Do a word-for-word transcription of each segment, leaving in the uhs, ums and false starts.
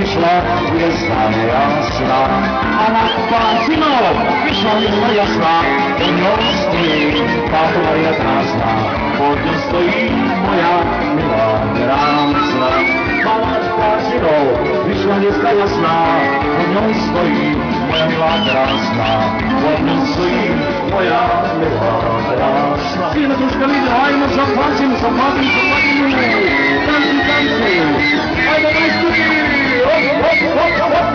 vyšla hviezda nejasná. A nad pátinou vyšla hviezda jasná, pod ňou stojí táto Maria krásna, pod ňou stojí moja milá krásna. A nad pátinou vyšla hviezda jasná, pod ňou stojí moja milá krásna, pod ňou stojí moja milá krásna. Ideme troška líder, ajmo sa páčim, sa páčim, sa páčim, tanci, tanci, ajmo najstupí, hop, hop, hop, hop.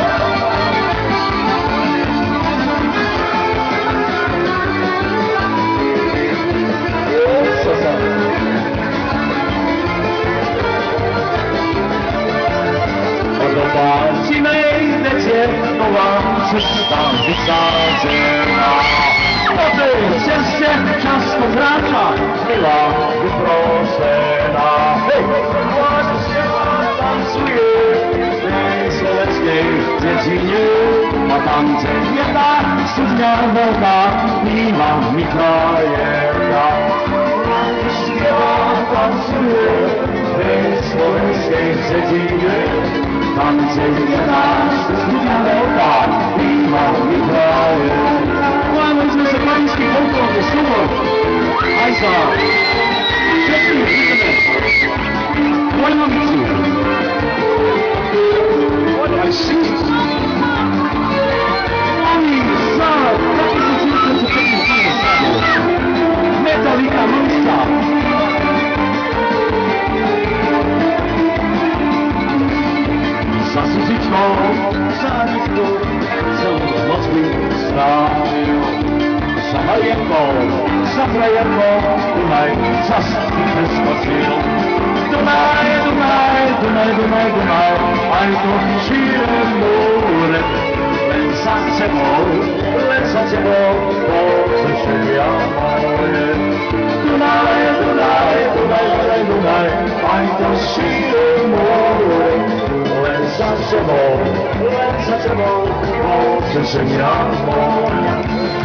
Podobáčime idete nová cesta vysázená. Po tej ceste často kráča milá vyprosená. Hej! Vážne se vás tancuje v tej slovenskej dedine. A tance jedna studňa veľká, mýva mitrajerka. Vážne se vás tancuje v tej slovenskej dedine. Tance jedna studňa veľká, mýva mitrajerka. Máme sme sa parížských folklórnych súbor. Aj sa všetkým vidíme moju ambíciu. Aj si. Oni sa taký sú cílke, čo všetkým vidíme stále. Metallica non-stop. Za Suzičkou, za Aničkou, celú noc mi strávil. Za Marienkou, za frajerkou, Dunaj čas mi preskočil. Dunaj, Dunaj, Dunaj, Dunaj, Dunaj, aj to šíre more. Len za tebou, len za tebou, potešenia moje. Dunaj, Dunaj, Dunaj, Dunaj, Dunaj, aj to šíre more. Len za tebou, len za tebou, potešenia moje.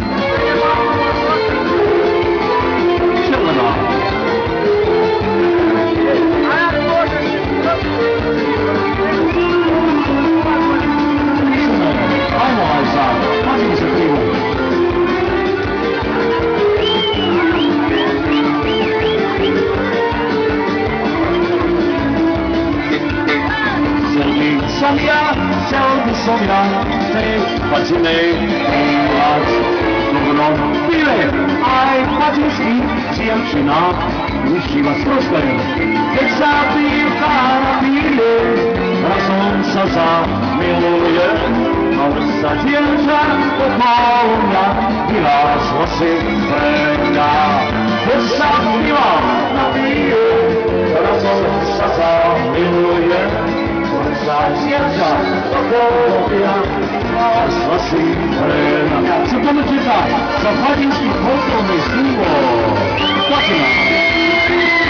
Som ja, chcel by som ja v tej pačinej pívať. V dobrom píle aj pačinský dievčina už iba stroškajú. Keď sa pívka napíje, razom sa zamiluje, ale sa dievča okolo mňa vyrážla si pre mňa. Keď sa píva napíje, razom sa zamiluje, sa dievča okolo mňa vyrážla si pre mňa. Čo pomôžete sa za pačinských folklórnych súbor? Počínam.